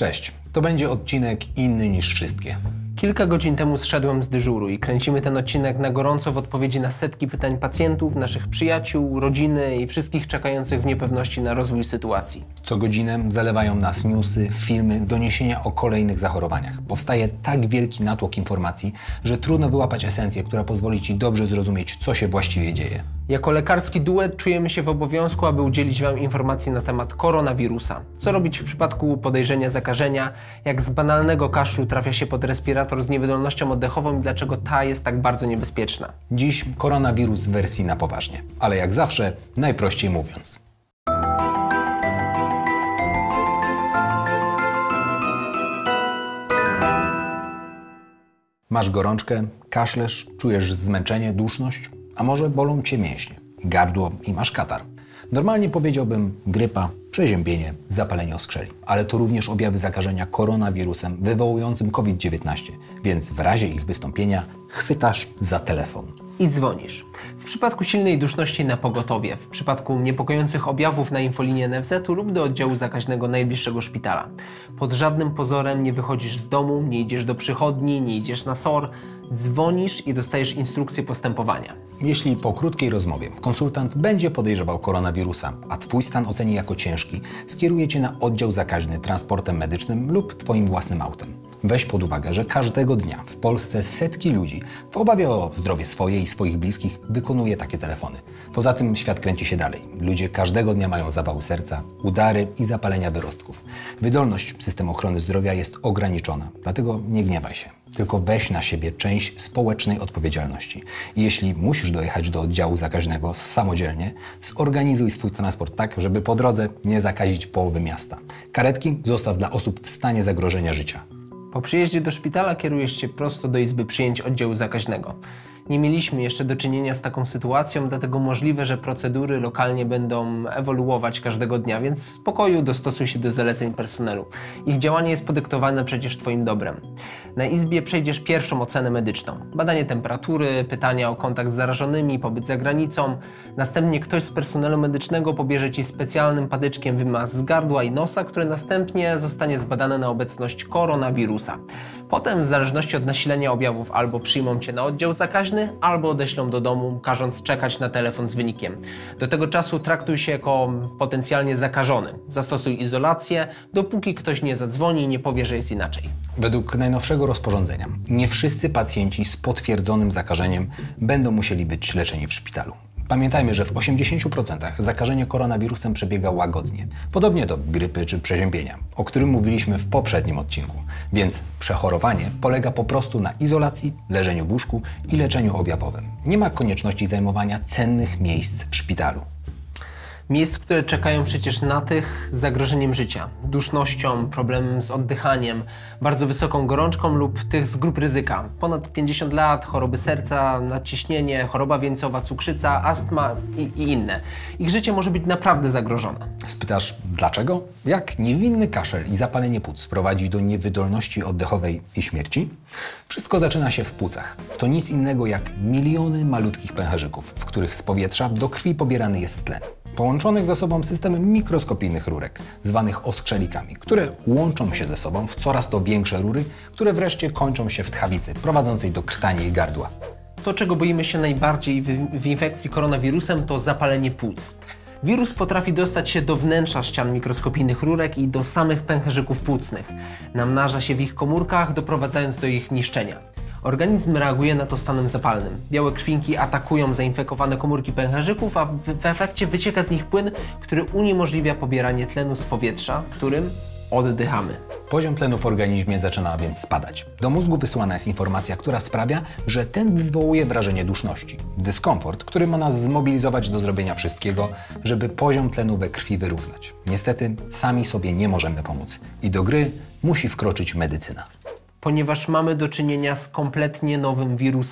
Cześć, to będzie odcinek inny niż wszystkie. Kilka godzin temu zszedłem z dyżuru i kręcimy ten odcinek na gorąco w odpowiedzi na setki pytań pacjentów, naszych przyjaciół, rodziny i wszystkich czekających w niepewności na rozwój sytuacji. Co godzinę zalewają nas newsy, filmy, doniesienia o kolejnych zachorowaniach. Powstaje tak wielki natłok informacji, że trudno wyłapać esencję, która pozwoli Ci dobrze zrozumieć, co się właściwie dzieje. Jako lekarski duet czujemy się w obowiązku, aby udzielić Wam informacji na temat koronawirusa. Co robić w przypadku podejrzenia zakażenia, jak z banalnego kaszlu trafia się pod respirator z niewydolnością oddechową i dlaczego ta jest tak bardzo niebezpieczna. Dziś koronawirus w wersji na poważnie, ale jak zawsze, najprościej mówiąc. Masz gorączkę, kaszlesz, czujesz zmęczenie, duszność, a może bolą Cię mięśnie, gardło i masz katar. Normalnie powiedziałbym grypa, przeziębienie, zapalenie oskrzeli, ale to również objawy zakażenia koronawirusem wywołującym COVID-19, więc w razie ich wystąpienia chwytasz za telefon I dzwonisz. W przypadku silnej duszności na pogotowie, w przypadku niepokojących objawów na infolinię NFZ-u lub do oddziału zakaźnego najbliższego szpitala. Pod żadnym pozorem nie wychodzisz z domu, nie idziesz do przychodni, nie idziesz na SOR. Dzwonisz i dostajesz instrukcję postępowania. Jeśli po krótkiej rozmowie konsultant będzie podejrzewał koronawirusa, a Twój stan oceni jako ciężki, skieruje Cię na oddział zakaźny transportem medycznym lub Twoim własnym autem. Weź pod uwagę, że każdego dnia w Polsce setki ludzi w obawie o zdrowie swoje i swoich bliskich wykonuje takie telefony. Poza tym świat kręci się dalej. Ludzie każdego dnia mają zawały serca, udary i zapalenia wyrostków. Wydolność systemu ochrony zdrowia jest ograniczona, dlatego nie gniewaj się. Tylko weź na siebie część społecznej odpowiedzialności. I jeśli musisz dojechać do oddziału zakaźnego samodzielnie, zorganizuj swój transport tak, żeby po drodze nie zakazić połowy miasta. Karetki zostaw dla osób w stanie zagrożenia życia. Po przyjeździe do szpitala kierujesz się prosto do izby przyjęć oddziału zakaźnego. Nie mieliśmy jeszcze do czynienia z taką sytuacją, dlatego możliwe, że procedury lokalnie będą ewoluować każdego dnia, więc w spokoju dostosuj się do zaleceń personelu. Ich działanie jest podyktowane przecież Twoim dobrem. Na izbie przejdziesz pierwszą ocenę medyczną. Badanie temperatury, pytania o kontakt z zarażonymi, pobyt za granicą. Następnie ktoś z personelu medycznego pobierze Ci specjalnym patyczkiem wymaz z gardła i nosa, który następnie zostanie zbadane na obecność koronawirusa. Potem, w zależności od nasilenia objawów, albo przyjmą Cię na oddział zakaźny, albo odeślą do domu, każąc czekać na telefon z wynikiem. Do tego czasu traktuj się jako potencjalnie zakażony. Zastosuj izolację, dopóki ktoś nie zadzwoni i nie powie, że jest inaczej. Według najnowszego rozporządzenia nie wszyscy pacjenci z potwierdzonym zakażeniem będą musieli być leczeni w szpitalu. Pamiętajmy, że w 80% zakażenie koronawirusem przebiega łagodnie, podobnie do grypy czy przeziębienia, o którym mówiliśmy w poprzednim odcinku. Więc przechorowanie polega po prostu na izolacji, leżeniu w łóżku i leczeniu objawowym. Nie ma konieczności zajmowania cennych miejsc w szpitalu. Miejsc, które czekają przecież na tych z zagrożeniem życia, dusznością, problemem z oddychaniem, bardzo wysoką gorączką lub tych z grup ryzyka. Ponad 50 lat, choroby serca, nadciśnienie, choroba wieńcowa, cukrzyca, astma i inne. Ich życie może być naprawdę zagrożone. Spytasz, dlaczego? Jak niewinny kaszel i zapalenie płuc prowadzi do niewydolności oddechowej i śmierci? Wszystko zaczyna się w płucach. To nic innego jak miliony malutkich pęcherzyków, w których z powietrza do krwi pobierany jest tlen. Połączonych ze sobą systemem mikroskopijnych rurek, zwanych oskrzelikami, które łączą się ze sobą w coraz to większe rury, które wreszcie kończą się w tchawicy, prowadzącej do krtani i gardła. To, czego boimy się najbardziej w infekcji koronawirusem, to zapalenie płuc. Wirus potrafi dostać się do wnętrza ścian mikroskopijnych rurek i do samych pęcherzyków płucnych. Namnaża się w ich komórkach, doprowadzając do ich niszczenia. Organizm reaguje na to stanem zapalnym. Białe krwinki atakują zainfekowane komórki pęcherzyków, a w efekcie wycieka z nich płyn, który uniemożliwia pobieranie tlenu z powietrza, którym oddychamy. Poziom tlenu w organizmie zaczyna więc spadać. Do mózgu wysyłana jest informacja, która sprawia, że ten wywołuje wrażenie duszności. Dyskomfort, który ma nas zmobilizować do zrobienia wszystkiego, żeby poziom tlenu we krwi wyrównać. Niestety sami sobie nie możemy pomóc i do gry musi wkroczyć medycyna. Ponieważ mamy do czynienia z kompletnie nowym wirusem,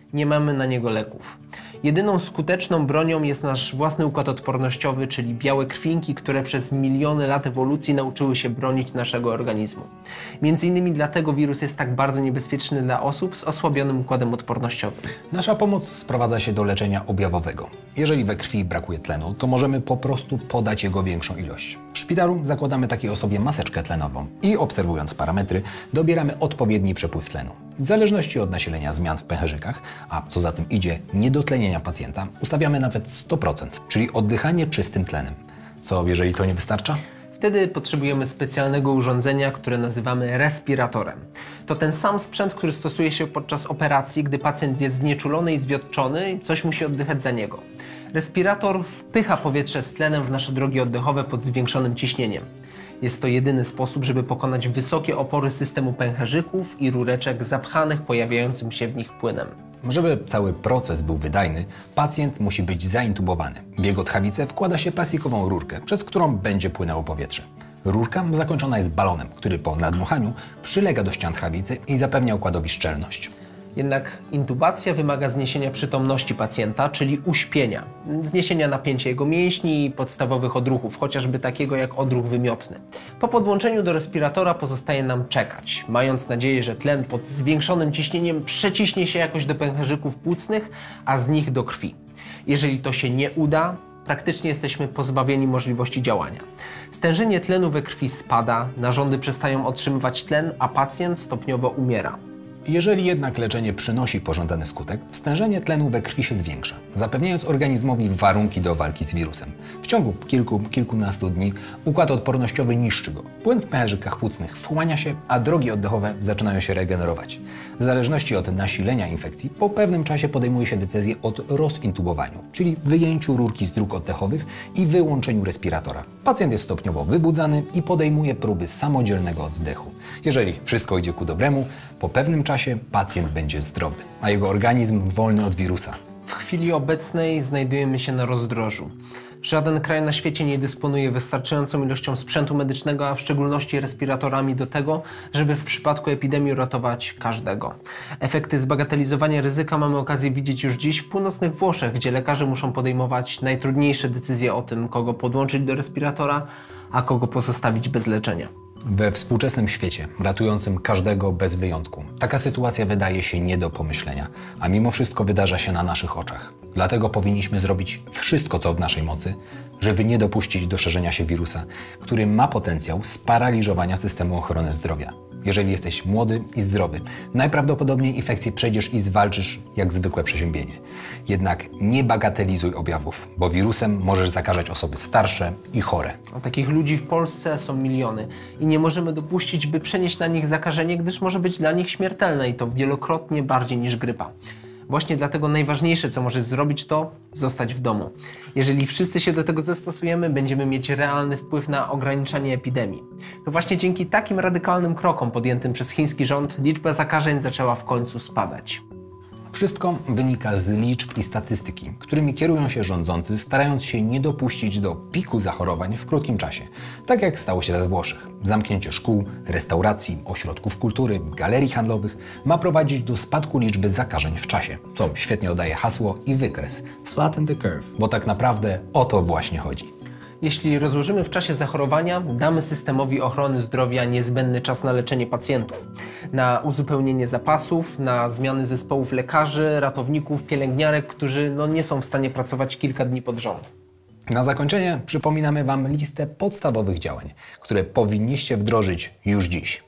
Nie mamy na niego leków. Jedyną skuteczną bronią jest nasz własny układ odpornościowy, czyli białe krwinki, które przez miliony lat ewolucji nauczyły się bronić naszego organizmu. Między innymi dlatego wirus jest tak bardzo niebezpieczny dla osób z osłabionym układem odpornościowym. Nasza pomoc sprowadza się do leczenia objawowego. Jeżeli we krwi brakuje tlenu, to możemy po prostu podać jego większą ilość. W szpitalu zakładamy takiej osobie maseczkę tlenową i obserwując parametry, dobieramy odpowiedni przepływ tlenu. W zależności od nasilenia zmian w pęcherzykach, a co za tym idzie niedotlenienia pacjenta, ustawiamy nawet 100%, czyli oddychanie czystym tlenem. Co jeżeli to nie wystarcza? Wtedy potrzebujemy specjalnego urządzenia, które nazywamy respiratorem. To ten sam sprzęt, który stosuje się podczas operacji, gdy pacjent jest znieczulony i zwiotczony i coś musi oddychać za niego. Respirator wpycha powietrze z tlenem w nasze drogi oddechowe pod zwiększonym ciśnieniem. Jest to jedyny sposób, żeby pokonać wysokie opory systemu pęcherzyków i rureczek zapchanych pojawiającym się w nich płynem. Żeby cały proces był wydajny, pacjent musi być zaintubowany. W jego tchawicę wkłada się plastikową rurkę, przez którą będzie płynęło powietrze. Rurka zakończona jest balonem, który po nadmuchaniu przylega do ścian tchawicy i zapewnia układowi szczelność. Jednak intubacja wymaga zniesienia przytomności pacjenta, czyli uśpienia, zniesienia napięcia jego mięśni i podstawowych odruchów, chociażby takiego jak odruch wymiotny. Po podłączeniu do respiratora pozostaje nam czekać, mając nadzieję, że tlen pod zwiększonym ciśnieniem przeciśnie się jakoś do pęcherzyków płucnych, a z nich do krwi. Jeżeli to się nie uda, praktycznie jesteśmy pozbawieni możliwości działania. Stężenie tlenu we krwi spada, narządy przestają otrzymywać tlen, a pacjent stopniowo umiera. Jeżeli jednak leczenie przynosi pożądany skutek, stężenie tlenu we krwi się zwiększa, zapewniając organizmowi warunki do walki z wirusem. W ciągu kilkunastu dni układ odpornościowy niszczy go. Płyn w pęcherzykach płucnych wchłania się, a drogi oddechowe zaczynają się regenerować. W zależności od nasilenia infekcji, po pewnym czasie podejmuje się decyzję o rozintubowaniu, czyli wyjęciu rurki z dróg oddechowych i wyłączeniu respiratora. Pacjent jest stopniowo wybudzany i podejmuje próby samodzielnego oddechu. Jeżeli wszystko idzie ku dobremu, po pewnym czasie pacjent będzie zdrowy, a jego organizm wolny od wirusa. W chwili obecnej znajdujemy się na rozdrożu. Żaden kraj na świecie nie dysponuje wystarczającą ilością sprzętu medycznego, a w szczególności respiratorami do tego, żeby w przypadku epidemii ratować każdego. Efekty zbagatelizowania ryzyka mamy okazję widzieć już dziś w północnych Włoszech, gdzie lekarze muszą podejmować najtrudniejsze decyzje o tym, kogo podłączyć do respiratora, a kogo pozostawić bez leczenia. We współczesnym świecie, ratującym każdego bez wyjątku, taka sytuacja wydaje się nie do pomyślenia, a mimo wszystko wydarza się na naszych oczach. Dlatego powinniśmy zrobić wszystko, co w naszej mocy, żeby nie dopuścić do szerzenia się wirusa, który ma potencjał sparaliżowania systemu ochrony zdrowia. Jeżeli jesteś młody i zdrowy, najprawdopodobniej infekcję przejdziesz i zwalczysz jak zwykłe przeziębienie. Jednak nie bagatelizuj objawów, bo wirusem możesz zakażać osoby starsze i chore. A takich ludzi w Polsce są miliony i nie możemy dopuścić, by przenieść na nich zakażenie, gdyż może być dla nich śmiertelne i to wielokrotnie bardziej niż grypa. Właśnie dlatego najważniejsze, co możesz zrobić, to zostać w domu. Jeżeli wszyscy się do tego zastosujemy, będziemy mieć realny wpływ na ograniczanie epidemii. To właśnie dzięki takim radykalnym krokom podjętym przez chiński rząd liczba zakażeń zaczęła w końcu spadać. Wszystko wynika z liczb i statystyki, którymi kierują się rządzący, starając się nie dopuścić do piku zachorowań w krótkim czasie. Tak jak stało się we Włoszech. Zamknięcie szkół, restauracji, ośrodków kultury, galerii handlowych ma prowadzić do spadku liczby zakażeń w czasie, co świetnie oddaje hasło i wykres flatten the curve, bo tak naprawdę o to właśnie chodzi. Jeśli rozłożymy w czasie zachorowania, damy systemowi ochrony zdrowia niezbędny czas na leczenie pacjentów, na uzupełnienie zapasów, na zmiany zespołów lekarzy, ratowników, pielęgniarek, którzy nie są w stanie pracować kilka dni pod rząd. Na zakończenie przypominamy Wam listę podstawowych działań, które powinniście wdrożyć już dziś.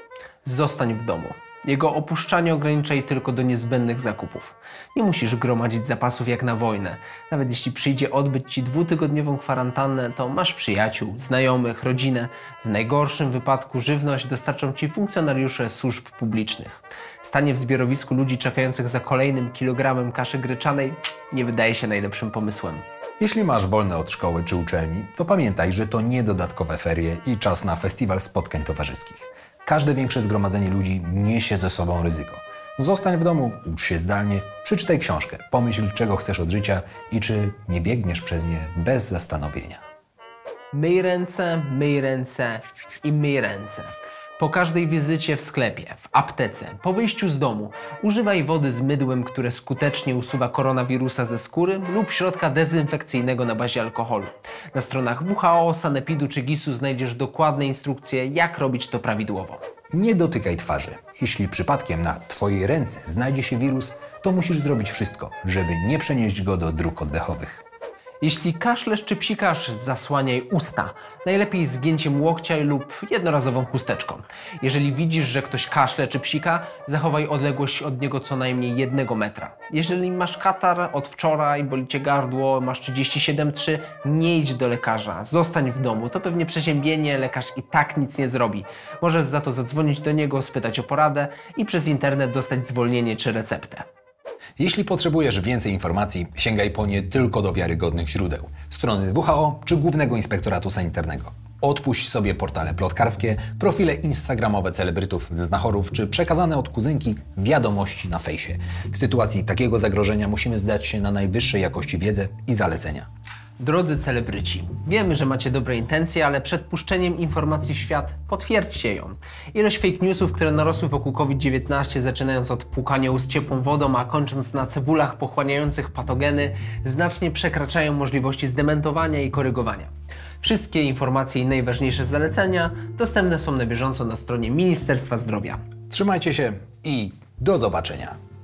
Zostań w domu. Jego opuszczanie ograniczaj tylko do niezbędnych zakupów. Nie musisz gromadzić zapasów jak na wojnę. Nawet jeśli przyjdzie odbyć Ci 2-tygodniową kwarantannę, to masz przyjaciół, znajomych, rodzinę. W najgorszym wypadku żywność dostarczą Ci funkcjonariusze służb publicznych. Stanie w zbiorowisku ludzi czekających za kolejnym kilogramem kaszy gryczanej nie wydaje się najlepszym pomysłem. Jeśli masz wolne od szkoły czy uczelni, to pamiętaj, że to nie dodatkowe ferie i czas na festiwal spotkań towarzyskich. Każde większe zgromadzenie ludzi niesie ze sobą ryzyko. Zostań w domu, ucz się zdalnie, przeczytaj książkę, pomyśl, czego chcesz od życia i czy nie biegniesz przez nie bez zastanowienia. Myj ręce i myj ręce. Po każdej wizycie w sklepie, w aptece, po wyjściu z domu używaj wody z mydłem, które skutecznie usuwa koronawirusa ze skóry lub środka dezynfekcyjnego na bazie alkoholu. Na stronach WHO, Sanepidu czy GIS-u znajdziesz dokładne instrukcje, jak robić to prawidłowo. Nie dotykaj twarzy. Jeśli przypadkiem na Twojej ręce znajdzie się wirus, to musisz zrobić wszystko, żeby nie przenieść go do dróg oddechowych. Jeśli kaszlesz czy psikasz, zasłaniaj usta. Najlepiej zgięciem łokcia lub jednorazową chusteczką. Jeżeli widzisz, że ktoś kaszle czy psika, zachowaj odległość od niego co najmniej 1 metra. Jeżeli masz katar od wczoraj, boli cię gardło, masz 37,3, nie idź do lekarza. Zostań w domu. To pewnie przeziębienie, lekarz i tak nic nie zrobi. Możesz za to zadzwonić do niego, spytać o poradę i przez internet dostać zwolnienie czy receptę. Jeśli potrzebujesz więcej informacji, sięgaj po nie tylko do wiarygodnych źródeł, strony WHO czy Głównego Inspektoratu Sanitarnego. Odpuść sobie portale plotkarskie, profile instagramowe celebrytów, znachorów czy przekazane od kuzynki wiadomości na fejsie. W sytuacji takiego zagrożenia musimy zdać się na najwyższej jakości wiedzę i zalecenia. Drodzy celebryci, wiemy, że macie dobre intencje, ale przed puszczeniem informacji w świat potwierdźcie ją. Ilość fake newsów, które narosły wokół COVID-19, zaczynając od płukania z ciepłą wodą, a kończąc na cebulach pochłaniających patogeny, znacznie przekraczają możliwości zdementowania i korygowania. Wszystkie informacje i najważniejsze zalecenia dostępne są na bieżąco na stronie Ministerstwa Zdrowia. Trzymajcie się i do zobaczenia.